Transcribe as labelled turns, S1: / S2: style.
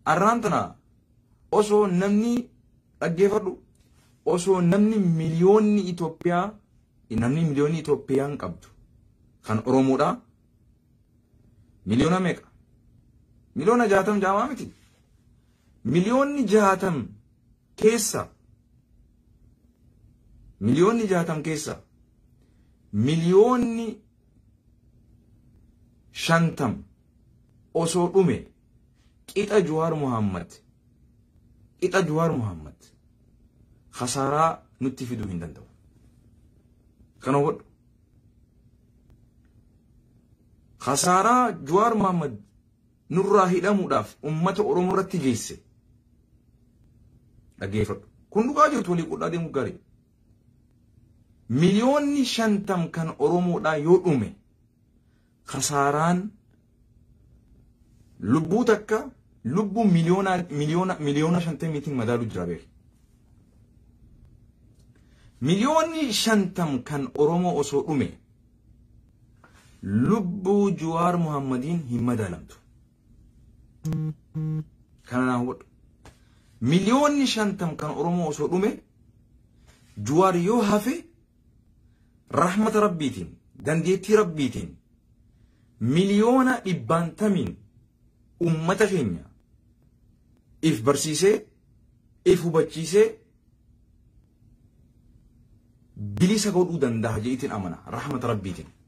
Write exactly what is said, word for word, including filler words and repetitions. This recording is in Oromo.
S1: arrantana oso namni dhaggeeffadhu oso namni miliyoonni Itoophiyaa namni miliyoonni Itoophiyaan qabdu kan Oromoodha miliyoona meeqa miliyoona jaatam jaamaa miti miliyoonni jaatam keessa miliyoonni jaatam keessa miliyoonni shantam osoo dhume qixa Jawaar Mohammad qixa Jawaar Mohammad khasaaraa nutti fiduu hin danda'u kana hubadhu khasaaraa Jawaar Mohammad nurraa hidhamuudhaaf ummata Oromoo irratti geesse dhaggeeffadhu kun dhugaa jirtu walii qudhaa deemu gaarii miliyoonni shantam kan Oromoodhaa yoo dhume khasaaraan lubbuu takka lubbuu miliyoona miliyoona miliyoona shantamiitiin madaalu jira beek miliyoonni shantam kan Oromoo osoo dhume lubbuu Jawaar Mohammadiin hin madaalamtu kana naa hubadhu miliyoonni shantam kan Oromoo osoo dhume Jawaar yoo hafe rahmata rabbiitiin dandeettii rabbiitiin miliyoona dhibbaantamiin ummata keenya if barsiisee if hubachiisee bilisa godhuu danda'a jeetiin amana rahmata rabbiitiin